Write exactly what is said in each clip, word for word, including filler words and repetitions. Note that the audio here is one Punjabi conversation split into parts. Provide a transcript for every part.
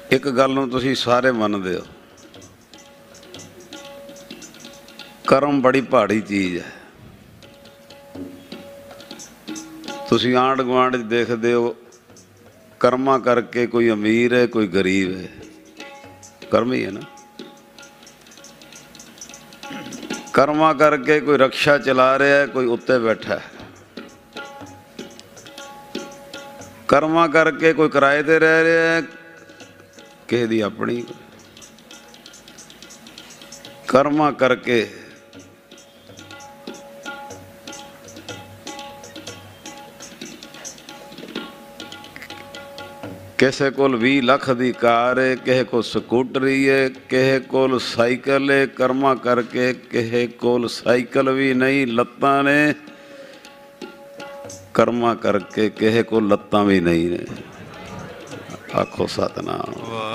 एक गल नूं तुसीं सारे मनदे हो, कर्म बड़ी पहाड़ी चीज़ है। तुसीं आंढ गुआंढ देखदे हो, कर्मा करके कोई अमीर है कोई गरीब है, कर्म ही है ना। कर्मा करके कोई रक्षा चला रहा है कोई उत्ते बैठा है, कर्मा करके कोई किराए ते रह रहा है किसी दी अपनी, कर्मा करके किसी कोल भी लख दी कार है, किसी को स्कूटरी है, किसी कोल साइकिल है, कर्मा करके किसी कोल साइकिल भी नहीं लत्तां ने, कर्मा करके किसी को लत्तां भी नहीं ने। आखो सतनाम।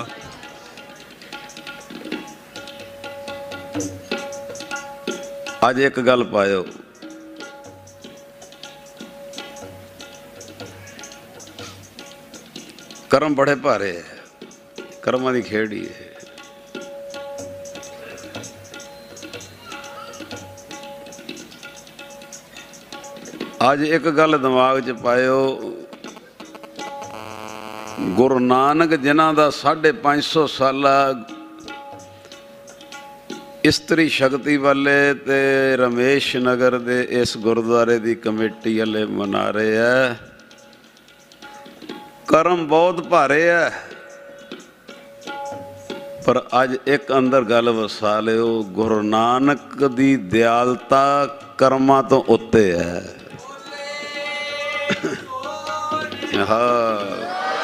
अज एक गल पायो, कर्म बड़े भारे है, कर्मां दी खेड़ ही है। अज एक गल दिमाग च पायो, गुरु नानक जिन्हां दा साढ़े पाँच सौ साला इस्त्री शक्ति वाले ते रमेश नगर दे इस गुरुद्वारे दी कमेटी वाले मना रहे है। कर्म बहुत भारे है, पर अज एक अंदर गल वसा लियो, गुरु नानक दी दयालता कर्मां तो उत्ते है। हाँ,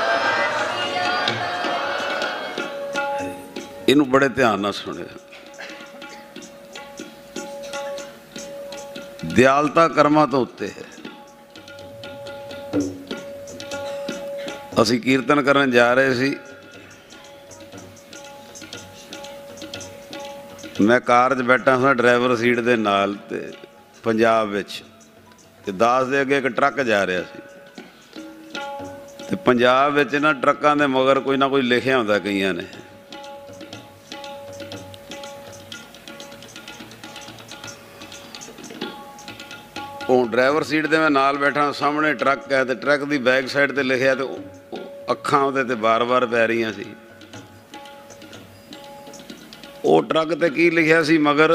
इनू बड़े ध्यान नाल सुने। दयालता कर्मां तो उत्ते है। असी कीर्तन करन जा रहे सी, मैं कार च बैठा सा ड्राइवर सीट दे नाल, ते पंजाब विच ते दास दे अगे एक ट्रक जा रहा सी, ते पंजाब विच ना ट्रकां दे मगर कोई ना कोई लिखिया हुंदा कईयां ने। ड्राइवर सीट ते मैं नाल बैठा, सामने ट्रक है, तो ट्रक की बैक साइड ते लिखिया, तो अखां उहदे ते बार बार पै रही सी। वो ट्रक ते की लिखिया सी, मगर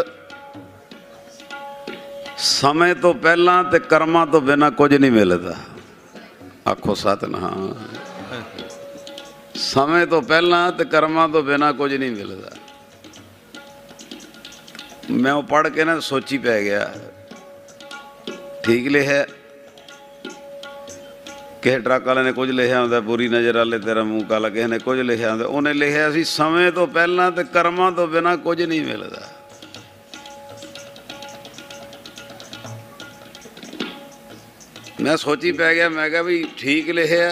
समय तो पहला ते कर्मां तो बिना कुछ नहीं मिलता। आखो सतनाम। समय तो पहला ते कर्मां तो बिना कुछ नहीं मिलता। मैं वो पढ़ के ना सोची पै गया, ठीक लिखा। किसी ट्रक वाले ने कुछ लिखा होंगे, बुरी नज़र वाले तेरा मुँह काला, किसी ने कुछ लिखा होंगे। उन्हें लिखा सी समय तो पहला ते कर्मां तो बिना कुछ नहीं मिलता। मैं सोची पै गया, मैं कहा भी ठीक लिखा।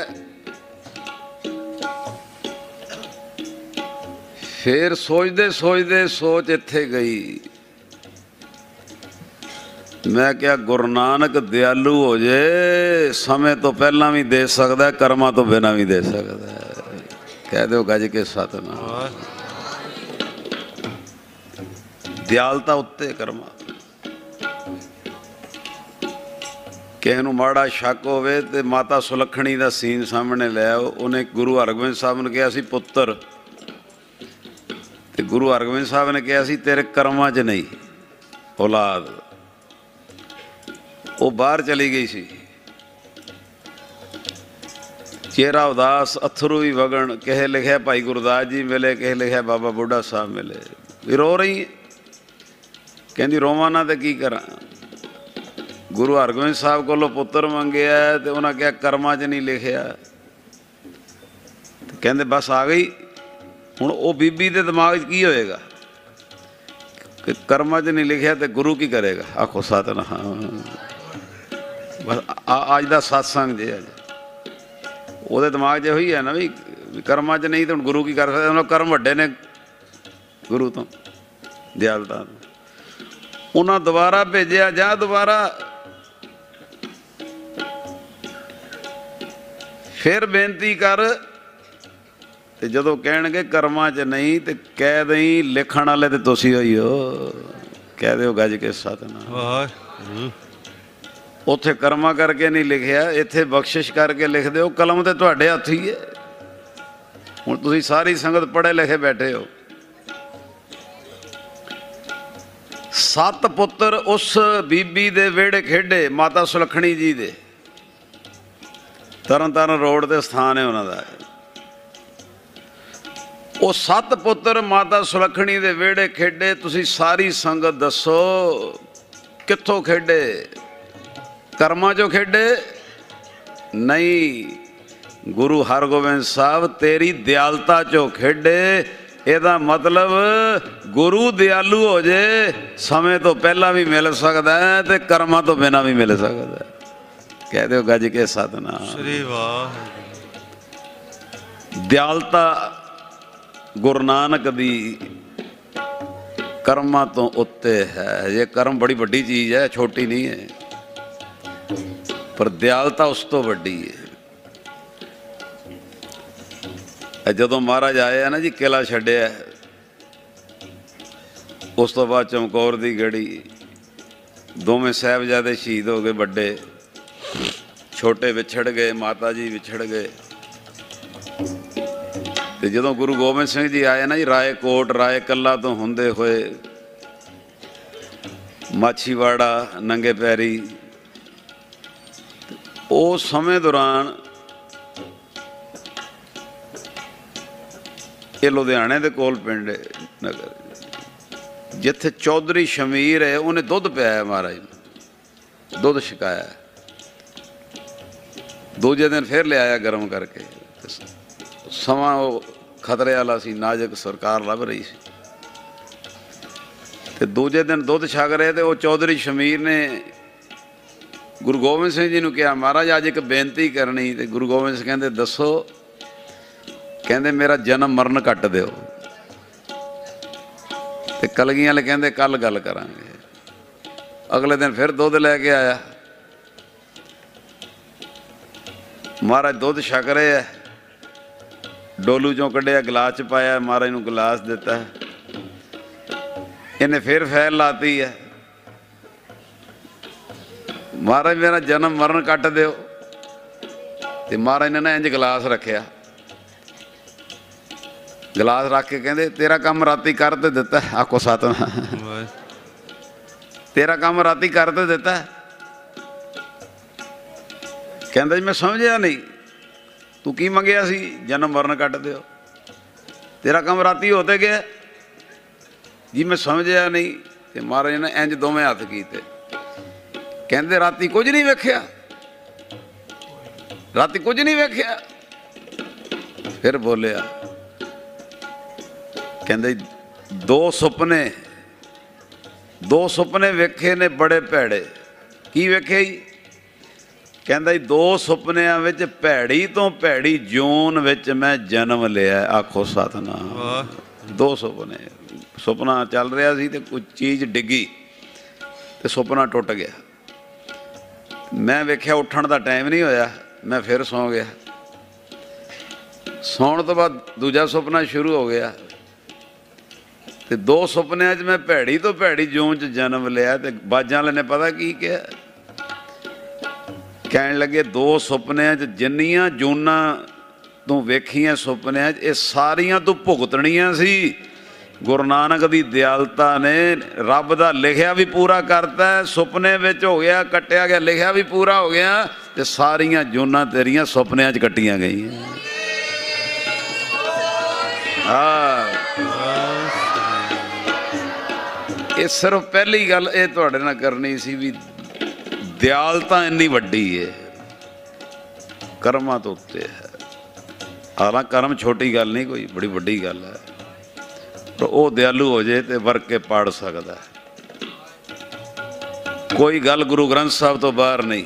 फिर सोचते सोचते सोच इत्थे गई, मैं क्या गुरु नानक दयालु हो जाए, समय तो पहला भी दे सकता है, कर्मा तो बिना भी दे सकता है। कह दो गज के सतनाम। दयालता उत्ते कर्मा। किसी नूं माड़ा शक होवे ते माता सुलखणी का सीन सामने ले आओ। उन्हें गुरु हरगोबिंद साहब ने कहा सी पुत्र, ते गुरु हरगोबिंद साहब ने कहा सी तेरे कर्मां च नहीं औलाद। वो बाहर चली गई सी, चेहरा उदास, अथरू भी वगन। किसे लिखा भाई गुरदास जी मिले, किसे लिखा बाबा बुढ़ा साहब मिले। भी रो रही है, कहती रोवां ना तो की करा। गुरु हरगोबिंद साहब को पुत्र मंगया, तो उन्हें क्या कर्मां च नहीं लिखिया। कहते बस आ गई। हुण वो बीबी के दिमाग च की होएगा कि कर्मां च नहीं लिखिया तो गुरु की करेगा। आखो सतनाम। बस अज का सत्संग जे अज वो दिमाग च ही है ना भी कर्मां च नहीं तो हुण गुरु की कर सकते। उन्होंने कर्म वड्डे ने गुरु तो दयालता। उन्हें दोबारा भेजा, जा दोबारा फिर बेनती कर ਤੇ ਜਦੋਂ ਕਹਿਣਗੇ ਕਰਮਾਂ 'ਚ ਨਹੀਂ ਤੇ ਕਹਿ ਦਈ ਲਿਖਣ ਵਾਲੇ ਤੇ ਤੁਸੀਂ ਹੋਈ ਹੋ, ਕਹਿ ਦਿਓ ਗੱਜ ਕੇ ਸਤਿਨਾਮ। ਉੱਥੇ ਕਰਮਾਂ ਕਰਕੇ ਨਹੀਂ ਲਿਖਿਆ, ਇੱਥੇ ਬਖਸ਼ਿਸ਼ ਕਰਕੇ ਲਿਖ ਦਿਓ। ਕਲਮ ਤੇ ਤੁਹਾਡੇ ਹੱਥ ਹੀ ਹੈ। ਹੁਣ ਤੁਸੀਂ ਸਾਰੀ ਸੰਗਤ ਪੜ੍ਹੇ ਲਿਖੇ ਬੈਠੇ ਹੋ। ਸੱਤ ਪੁੱਤਰ ਉਸ ਬੀਬੀ ਦੇ ਵਿਹੜੇ ਖੇਡੇ, ਮਾਤਾ ਸੁਲੱਖਣੀ ਜੀ ਦੇ, ਤਰਨ ਤਾਰਨ ਰੋਡ ਤੇ ਸਥਾਨ ਹੈ ਉਹਨਾਂ ਦਾ। ਉਹ ਸੱਤ ਪੁੱਤਰ ਮਾਤਾ ਸੁਲੱਖਣੀ ਦੇ ਵਿਹੜੇ ਖੇਡੇ। ਤੁਸੀਂ ਸਾਰੀ ਸੰਗਤ ਦੱਸੋ ਕਿੱਥੋਂ ਖੇਡੇ? ਕਰਮਾਂ 'ਚੋਂ ਖੇਡੇ? ਨਹੀਂ, ਗੁਰੂ ਹਰਗੋਬਿੰਦ ਸਾਹਿਬ ਤੇਰੀ ਦਿਆਲਤਾ 'ਚੋਂ ਖੇਡੇ। ਇਹਦਾ ਮਤਲਬ ਗੁਰੂ ਦਿਆਲੂ ਹੋ ਜੇ, ਸਮੇਂ ਤੋਂ ਪਹਿਲਾਂ ਵੀ ਮਿਲ ਸਕਦਾ ਹੈ ਤੇ ਕਰਮਾਂ ਤੋਂ ਬਿਨਾਂ ਵੀ ਮਿਲ ਸਕਦਾ ਹੈ। ਕਹਿ ਦਿਓ ਗੱਜ ਕੇ ਸਤਿਨਾਮ ਸ੍ਰੀ ਵਾਹਿਗੁਰੂ। ਦਿਆਲਤਾ ਗੁਰੂ ਨਾਨਕ ਦੀ ਕਰਮਾਂ ਤੋਂ ਉੱਤੇ ਹੈ। ਇਹ ਕਰਮ ਬੜੀ ਵੱਡੀ ਚੀਜ਼ ਹੈ, ਛੋਟੀ ਨਹੀਂ ਹੈ, ਪਰ ਦਿਆਲਤਾ ਉਸ ਤੋਂ ਵੱਡੀ ਹੈ। ਜਦੋਂ ਮਹਾਰਾਜ ਆਏ ਆ ਨਾ ਜੀ, ਕਿਲਾ ਛੱਡਿਆ, ਉਸ ਤੋਂ ਬਾਅਦ ਚਮਕੌਰ ਦੀ ਗੜੀ, ਦੋਵੇਂ ਸਾਹਿਬਜ਼ਾਦੇ ਸ਼ਹੀਦ ਹੋ ਗਏ ਵੱਡੇ, ਛੋਟੇ ਵਿਛੜ ਗਏ, ਮਾਤਾ ਜੀ ਵਿਛੜ ਗਏ। ਤੇ ਜਦੋਂ ਗੁਰੂ ਗੋਬਿੰਦ ਸਿੰਘ ਜੀ ਆਏ ਨਾ ਜੀ, ਰਾਏ ਕੋਟ ਰਾਏ ਕੱਲਾ ਤੋਂ ਹੁੰਦੇ ਹੋਏ ਮਾਛੀਵਾੜਾ ਨੰਗੇ ਪੈਰੀ, ਉਸ ਸਮੇਂ ਦੌਰਾਨ ਇਹ ਲੁਧਿਆਣੇ ਦੇ ਕੋਲ ਪਿੰਡ ਨਗਰ, ਜਿੱਥੇ ਚੌਧਰੀ ਸ਼ਮੀਰ ਹੈ, ਉਹਨੇ ਦੁੱਧ ਪਿਆਇਆ ਮਹਾਰਾਜ ਨੂੰ, ਦੁੱਧ ਛਕਾਇਆ। ਦੂਜੇ ਦਿਨ ਫਿਰ ਲਿਆਇਆ ਗਰਮ ਕਰਕੇ। ਸਮਾਂ ਉਹ ਖਤਰੇ ਵਾਲਾ ਸੀ, ਨਾਜ਼ੁਕ ਸਰਕਾਰ ਲੱਭ ਰਹੀ ਸੀ। ਤੇ ਦੂਜੇ ਦਿਨ ਦੁੱਧ ਛਕ ਰਹੇ ਤੇ ਉਹ ਚੌਧਰੀ ਸ਼ਮੀਰ ਨੇ ਗੁਰੂ ਗੋਬਿੰਦ ਸਿੰਘ ਜੀ ਨੂੰ ਕਿਹਾ, ਮਹਾਰਾਜ ਅੱਜ ਇੱਕ ਬੇਨਤੀ ਕਰਨੀ। ਤੇ ਗੁਰੂ ਗੋਬਿੰਦ ਸਿੰਘ ਕਹਿੰਦੇ ਦੱਸੋ? ਕਹਿੰਦੇ ਮੇਰਾ ਜਨਮ ਮਰਨ ਕੱਟ ਦਿਓ। ਤੇ ਕਲਗੀਆਂ ਵਾਲੇ ਕਹਿੰਦੇ ਕੱਲ ਗੱਲ ਕਰਾਂਗੇ। ਅਗਲੇ ਦਿਨ ਫਿਰ ਦੁੱਧ ਲੈ ਕੇ ਆਇਆ। ਮਹਾਰਾਜ ਦੁੱਧ ਛਕ ਰਹੇ ਹੈ, ਡੋਲੂ ਚੋਂ ਕੱਢਿਆ, ਗਲਾਸ 'ਚ ਪਾਇਆ, ਮਹਾਰਾਜ ਨੂੰ ਗਲਾਸ ਦਿੱਤਾ। ਇਹਨੇ ਫਿਰ ਫੈਲ ਲਾਤੀ ਹੈ, ਮਹਾਰਾਜ ਮੇਰਾ ਜਨਮ ਮਰਨ ਕੱਟ ਦਿਓ। ਤੇ ਮਹਾਰਾਜ ਨੇ ਨਾ ਇੰਝ ਗਲਾਸ ਰੱਖਿਆ, ਗਲਾਸ ਰੱਖ ਕੇ ਕਹਿੰਦੇ ਤੇਰਾ ਕੰਮ ਰਾਤੀ ਕਰ ਤੇ ਦਿੱਤਾ। ਆਖੋ ਸਤਿਨਾਮ। ਤੇਰਾ ਕੰਮ ਰਾਤੀ ਕਰ ਤੇ ਦਿੱਤਾ। ਕਹਿੰਦਾ ਜੀ ਮੈਂ ਸਮਝਿਆ ਨਹੀਂ, ਤੂੰ ਕੀ ਮੰਗਿਆ ਸੀ? ਜਨਮ ਮਰਨ ਕੱਟ ਦਿਓ। ਤੇਰਾ ਕੰਮ ਰਾਤੀ ਹੋ ਤੇ ਗਿਆ ਜੀ, ਮੈਂ ਸਮਝਿਆ ਨਹੀਂ। ਤੇ ਮਹਾਰਾਜ ਨੇ ਇੰਝ ਦੋਵੇਂ ਹੱਥ ਕੀਤੇ, ਕਹਿੰਦੇ ਰਾਤੀ ਕੁਝ ਨਹੀਂ ਵੇਖਿਆ? ਰਾਤੀ ਕੁਝ ਨਹੀਂ ਵੇਖਿਆ? ਫਿਰ ਬੋਲਿਆ, ਕਹਿੰਦੇ ਦੋ ਸੁਪਨੇ ਦੋ ਸੁਪਨੇ ਵੇਖੇ ਨੇ ਬੜੇ ਭੈੜੇ। ਕੀ ਵੇਖੇ ਜੀ? ਕਹਿੰਦਾ ਜੀ ਦੋ ਸੁਪਨਿਆਂ ਵਿੱਚ ਭੈੜੀ ਤੋਂ ਭੈੜੀ ਜੂਨ ਵਿੱਚ ਮੈਂ ਜਨਮ ਲਿਆ। ਆਖੋ ਸਤਿਨਾਮ। ਦੋ ਸੁਪਨੇ, ਸੁਪਨਾ ਚੱਲ ਰਿਹਾ ਸੀ ਤੇ ਕੋਈ ਚੀਜ਼ ਡਿੱਗੀ ਤੇ ਸੁਪਨਾ ਟੁੱਟ ਗਿਆ। ਮੈਂ ਵੇਖਿਆ ਉੱਠਣ ਦਾ ਟਾਈਮ ਨਹੀਂ ਹੋਇਆ, ਮੈਂ ਫਿਰ ਸੌਂ ਗਿਆ। ਸੌਣ ਤੋਂ ਬਾਅਦ ਦੂਜਾ ਸੁਪਨਾ ਸ਼ੁਰੂ ਹੋ ਗਿਆ ਤੇ ਦੋ ਸੁਪਨਿਆਂ 'ਚ ਮੈਂ ਭੈੜੀ ਤੋਂ ਭੈੜੀ ਜੂਨ 'ਚ ਜਨਮ ਲਿਆ। ਤੇ ਬਾਜਾਂ ਵਾਲੇ ਨੇ ਪਤਾ ਕੀ ਕਿਹਾ? ਕਹਿਣ ਲੱਗੇ ਦੋ ਸੁਪਨਿਆਂ 'ਚ ਜਿੰਨੀਆਂ ਜੂਨਾਂ ਤੂੰ ਵੇਖੀਆਂ ਸੁਪਨਿਆਂ 'ਚ, ਇਹ ਸਾਰੀਆਂ ਤੂੰ ਭੁਗਤਣੀਆਂ ਸੀ। ਗੁਰੂ ਨਾਨਕ ਦੀ ਦਿਆਲਤਾ ਨੇ ਰੱਬ ਦਾ ਲਿਖਿਆ ਵੀ ਪੂਰਾ ਕਰਤਾ। ਸੁਪਨੇ ਵਿੱਚ ਹੋ ਗਿਆ, ਕੱਟਿਆ ਗਿਆ, ਲਿਖਿਆ ਵੀ ਪੂਰਾ ਹੋ ਗਿਆ ਤੇ ਸਾਰੀਆਂ ਜੂਨਾਂ ਤੇਰੀਆਂ ਸੁਪਨਿਆਂ 'ਚ ਕੱਟੀਆਂ ਗਈਆਂ। ਹਾਂ, ਇਹ ਸਿਰਫ ਪਹਿਲੀ ਗੱਲ ਇਹ ਤੁਹਾਡੇ ਨਾਲ ਕਰਨੀ ਸੀ ਵੀ ਦਿਆਲਤਾ ਇੰਨੀ ਵੱਡੀ ਹੈ, ਕਰਮਾਂ ਤੋਂ ਉੱਤੇ ਹੈ। ਹਾਲਾਂਕਿ ਕਰਮ ਛੋਟੀ ਗੱਲ ਨਹੀਂ, ਕੋਈ ਬੜੀ ਵੱਡੀ ਗੱਲ ਹੈ। ਪਰ ਉਹ ਦਿਆਲੂ ਹੋ ਜੇ ਤੇ ਵਰਕ ਕੇ ਪਾੜ ਸਕਦਾ। ਕੋਈ ਗੱਲ ਗੁਰੂ ਗ੍ਰੰਥ ਸਾਹਿਬ ਤੋਂ ਬਾਹਰ ਨਹੀਂ।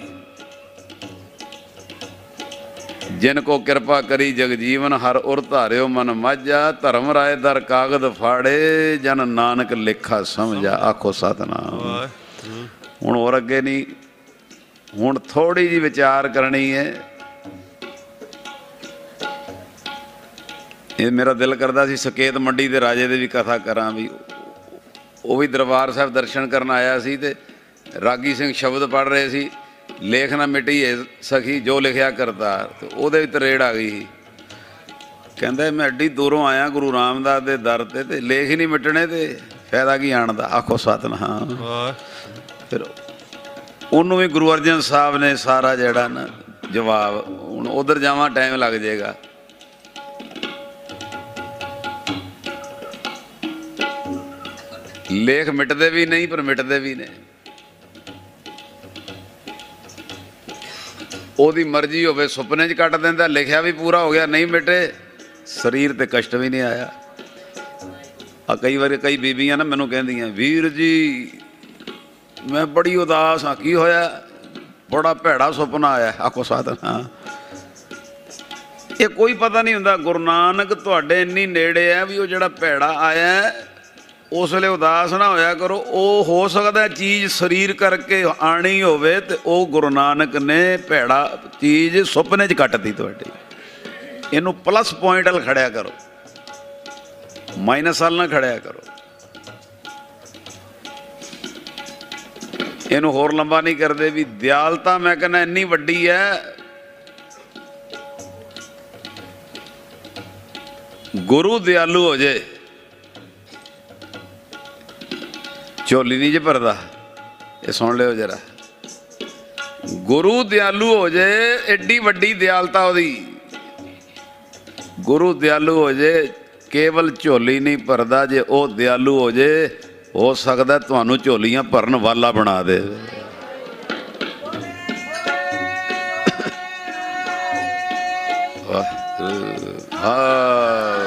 ਜਿਨ ਕੋ ਕਿਰਪਾ ਕਰੀ ਜਗਜੀਵਨ ਹਰ ਉਰ ਧਾਰਿਓ ਮਨ ਮਾਝਾ। ਧਰਮ ਰਾਏ ਦਰ ਕਾਗਦ ਫਾੜੇ ਜਨ ਨਾਨਕ ਲੇਖਾ ਸਮਝਾ। ਆਖੋ ਸਤਿਨਾਮ। ਹੁਣ ਹੋਰ ਅੱਗੇ ਨਹੀਂ, ਹੁਣ ਥੋੜੀ ਜਿਹੀ ਵਿਚਾਰ ਕਰਨੀ ਹੈ। ਇਹ ਮੇਰਾ ਦਿਲ ਕਰਦਾ ਸੀ ਸਕੇਤ ਮੰਡੀ ਦੇ ਰਾਜੇ ਦੇ ਵੀ ਕਥਾ ਕਰਾਂ, ਵੀ ਉਹ ਵੀ ਦਰਬਾਰ ਸਾਹਿਬ ਦਰਸ਼ਨ ਕਰਨ ਆਇਆ ਸੀ ਤੇ ਰਾਗੀ ਸਿੰਘ ਸ਼ਬਦ ਪੜ੍ਹ ਰਹੇ ਸੀ, ਲੇਖ ਨਾ ਮਿਟੀਏ ਸਖੀ ਜੋ ਲਿਖਿਆ ਕਰਤਾਰ, ਤੇ ਉਹਦੇ ਵੀ ਤਰੇੜ ਆ ਗਈ ਸੀ। ਕਹਿੰਦਾ ਮੈਂ ਐਡੀ ਦੂਰੋਂ ਆਇਆ ਗੁਰੂ ਰਾਮਦਾਸ ਦੇ ਦਰ ਤੇ ਤੇ ਲੇਖ ਹੀ ਨਹੀਂ ਮਿਟਣੇ ਤੇ ਫਾਇਦਾ ਕੀ ਆਉਣ ਦਾ, ਆਖੋ ਸਤਿਨਾਮ। ਫਿਰ ਉਹਨੂੰ ਵੀ ਗੁਰੂ ਅਰਜਨ ਸਾਹਿਬ ਨੇ ਸਾਰਾ ਜਿਹੜਾ ਨਾ ਜਵਾਬ, ਹੁਣ ਉਧਰ ਜਾਵਾਂ ਟਾਈਮ ਲੱਗ ਜਾਏਗਾ। ਲੇਖ ਮਿਟਦੇ ਵੀ ਨਹੀਂ ਪਰ ਮਿਟਦੇ ਵੀ ਨੇ, ਉਹਦੀ ਮਰਜ਼ੀ ਹੋਵੇ ਸੁਪਨੇ 'ਚ ਕੱਟ ਦਿੰਦਾ, ਲਿਖਿਆ ਵੀ ਪੂਰਾ ਹੋ ਗਿਆ, ਨਹੀਂ ਮਿਟੇ ਸਰੀਰ ਤੇ ਕਸ਼ਟ ਵੀ ਨਹੀਂ ਆਇਆ। ਆ ਕਈ ਵਾਰੀ ਕਈ ਬੀਬੀਆਂ ਨਾ ਮੈਨੂੰ ਕਹਿੰਦੀਆਂ, ਵੀਰ ਜੀ ਮੈਂ ਬੜੀ ਉਦਾਸ ਹਾਂ, ਕੀ ਹੋਇਆ? ਬੜਾ ਭੈੜਾ ਸੁਪਨਾ ਆਇਆ। ਆਖੋ ਸਤਿਨਾਮ। ਇਹ ਕੋਈ ਪਤਾ ਨਹੀਂ ਹੁੰਦਾ, ਗੁਰੂ ਨਾਨਕ ਤੁਹਾਡੇ ਇੰਨੀ ਨੇੜੇ ਹੈ ਵੀ ਉਹ ਜਿਹੜਾ ਭੈੜਾ ਆਇਆ ਉਸ ਵੇਲੇ ਉਦਾਸ ਨਾ ਹੋਇਆ ਕਰੋ। ਉਹ ਹੋ ਸਕਦਾ ਚੀਜ਼ ਸਰੀਰ ਕਰਕੇ ਆਣੀ ਹੋਵੇ ਤੇ ਉਹ ਗੁਰੂ ਨਾਨਕ ਨੇ ਭੈੜਾ ਚੀਜ਼ ਸੁਪਨੇ 'ਚ ਕੱਟਦੀ ਤੁਹਾਡੀ। ਇਹਨੂੰ ਪਲੱਸ ਪੁਆਇੰਟ ਵੱਲ ਖੜਿਆ ਕਰੋ, ਮਾਈਨਸ ਵੱਲ ਨਾ ਖੜਿਆ ਕਰੋ। ਇਹਨੂੰ ਹੋਰ ਲੰਬਾ ਨਹੀਂ ਕਰਦੇ ਵੀ ਦਿਆਲਤਾ ਮੈਂ ਕਹਿੰਦਾ ਇੰਨੀ ਵੱਡੀ ਹੈ, ਗੁਰੂ ਦਿਆਲੂ ਹੋ ਜੇ ਝੋਲੀ ਨਹੀਂ ਜੇ ਭਰਦਾ। ਇਹ ਸੁਣ ਲਿਓ ਜਰਾ, ਗੁਰੂ ਦਿਆਲੂ ਹੋ ਜੇ ਐਡੀ ਵੱਡੀ ਦਿਆਲਤਾ ਉਹਦੀ। ਗੁਰੂ ਦਿਆਲੂ ਹੋ ਜੇ, ਕੇਵਲ ਝੋਲੀ ਨਹੀਂ ਭਰਦਾ, ਜੇ ਉਹ ਦਿਆਲੂ ਹੋ ਜੇ ਹੋ ਸਕਦਾ ਤੁਹਾਨੂੰ ਝੋਲੀਆਂ ਭਰਨ ਵਾਲਾ ਬਣਾ ਦੇ। ਹਾਂ,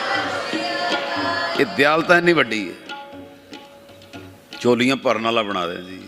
ਇਹ ਦਿਆਲਤਾ ਇੰਨੀ ਵੱਡੀ ਹੈ, ਝੋਲੀਆਂ ਭਰਨ ਵਾਲਾ ਬਣਾ ਦੇ ਜੀ,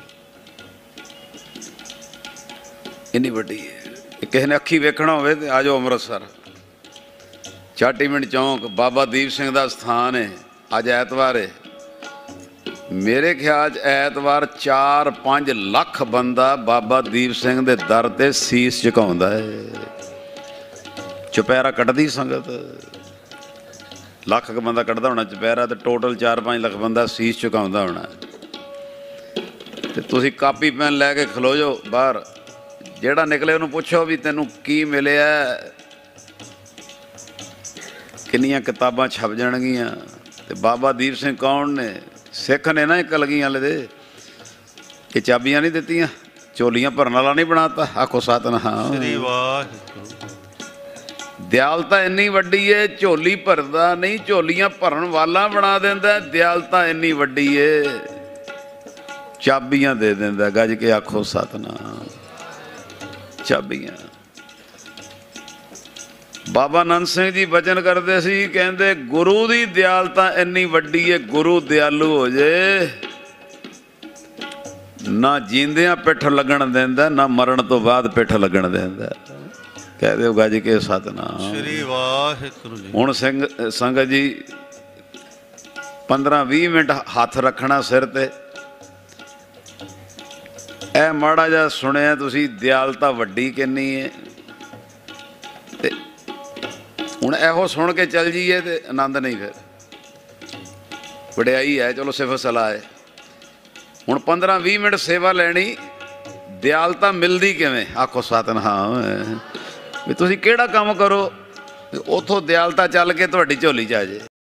ਇੰਨੀ ਵੱਡੀ ਹੈ। ਕਿਸੇ ਨੇ ਅੱਖੀ ਵੇਖਣਾ ਹੋਵੇ ਤੇ ਆ ਜਾਓ ਅੰਮ੍ਰਿਤਸਰ, ਚਾਟੀਵਿੰਡ ਚੌਂਕ, ਬਾਬਾ ਦੀਪ ਸਿੰਘ ਦਾ ਸਥਾਨ ਹੈ। ਅੱਜ ਐਤਵਾਰ ਹੈ, ਮੇਰੇ ਖਿਆਲ 'ਚ ਐਤਵਾਰ ਚਾਰ ਪੰਜ ਲੱਖ ਬੰਦਾ ਬਾਬਾ ਦੀਪ ਸਿੰਘ ਦੇ ਦਰ ਤੇ ਸੀਸ ਝੁਕਾਉਂਦਾ ਹੈ। ਚੁਪਹਿਰਾ ਕੱਢਦੀ ਸੰਗਤ, ਲੱਖ ਕੁ ਬੰਦਾ ਕੱਢਦਾ ਹੋਣਾ ਚੁਪਹਿਰਾ, ਤੇ ਟੋਟਲ ਚਾਰ ਪੰਜ ਲੱਖ ਬੰਦਾ ਸੀਸ ਝੁਕਾਉਂਦਾ ਹੋਣਾ। ਤੇ ਤੁਸੀਂ ਕਾਪੀ ਪੈਨ ਲੈ ਕੇ ਖਲੋ ਜਾਓ ਬਾਹਰ, ਜਿਹੜਾ ਨਿਕਲੇ ਉਹਨੂੰ ਪੁੱਛੋ ਵੀ ਤੈਨੂੰ ਕੀ ਮਿਲਿਆ, ਕਿੰਨੀਆਂ ਕਿਤਾਬਾਂ ਛਪ ਜਾਣਗੀਆਂ। ਤੇ ਬਾਬਾ ਦੀਪ ਸਿੰਘ ਕੌਣ ਨੇ? ਸਿੱਖ ਨੇ ਨਾ, ਕਲਗੀਆਂ ਵਾਲੇ ਦੇ। ਇਹ ਚਾਬੀਆਂ ਨਹੀਂ ਦਿੱਤੀਆਂ, ਝੋਲੀਆਂ ਭਰਨ ਵਾਲਾ ਨਹੀਂ ਬਣਾਤਾ। ਆਖੋ ਸਤਿਨਾਮ। ਦਿਆਲਤਾ ਇੰਨੀ ਵੱਡੀ ਏ, ਝੋਲੀ ਭਰਦਾ ਨਹੀਂ, ਝੋਲੀਆਂ ਭਰਨ ਵਾਲਾ ਬਣਾ ਦਿੰਦਾ। ਦਿਆਲਤਾ ਇੰਨੀ ਵੱਡੀ ਏ, ਚਾਬੀਆਂ ਦੇ ਦਿੰਦਾ। ਗੱਜ ਕੇ ਆਖੋ ਸਤਿਨਾਮ। ਚਾਬੀਆਂ। ਬਾਬਾ ਆਨੰਦ ਸਿੰਘ ਜੀ ਬਚਨ ਕਰਦੇ ਸੀ, ਕਹਿੰਦੇ ਗੁਰੂ ਦੀ ਦਿਆਲਤਾ ਇੰਨੀ ਵੱਡੀ ਏ, ਗੁਰੂ ਦਿਆਲੂ ਹੋ ਜੇ ਨਾ ਜੀਂਦਿਆਂ ਪਿੱਠ ਲੱਗਣ ਦਿੰਦਾ, ਨਾ ਮਰਨ ਤੋਂ ਬਾਅਦ ਪਿੱਠ ਲੱਗਣ ਦਿੰਦਾ। ਕਹਿ ਦਿਓ ਗੱਜ ਕੇ ਸਤਿਨਾਮ ਸ੍ਰੀ ਵਾਹਿਗੁਰੂ ਜੀ। ਹੁਣ ਸਿੰਘ ਸੰਗਤ ਜੀ ਪੰਦਰਾਂ ਵੀਹ ਮਿੰਟ ਹੱਥ ਰੱਖਣਾ ਸਿਰ ਤੇ। ਇਹ ਮਾੜਾ ਜਿਹਾ ਸੁਣਿਆ ਤੁਸੀਂ, ਦਿਆਲਤਾ ਵੱਡੀ ਕਿੰਨੀ ਹੈ। ਤੇ ਹੁਣ ਇਹੋ ਸੁਣ ਕੇ ਚੱਲ ਜਾਈਏ ਤੇ ਆਨੰਦ ਨਹੀਂ, ਫਿਰ ਵਡਿਆਈ ਹੈ। ਚਲੋ ਸਿਫਤ ਸਲਾਹ ਹੈ। ਹੁਣ ਪੰਦਰਾਂ ਵੀਹ ਮਿੰਟ ਸੇਵਾ ਲੈਣੀ, ਦਿਆਲਤਾ ਮਿਲਦੀ ਕਿਵੇਂ? ਆਖੋ ਸਤਿਨਾਮ। ਵੀ ਤੁਸੀਂ ਕਿਹੜਾ ਕੰਮ ਕਰੋ, ਉੱਥੋਂ ਦਿਆਲਤਾ ਚੱਲ ਕੇ ਤੁਹਾਡੀ ਝੋਲੀ 'ਚ ਆ ਜੇ।